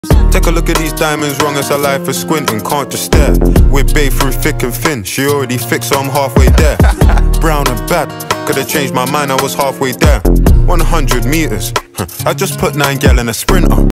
Take a look at these diamonds, wrong as her life is squinting, can't just stare. We're bae through thick and thin, she already fixed so I'm halfway there. Brown and bad, could've changed my mind, I was halfway there. 100 meters, I just put 9 gal in a sprinter.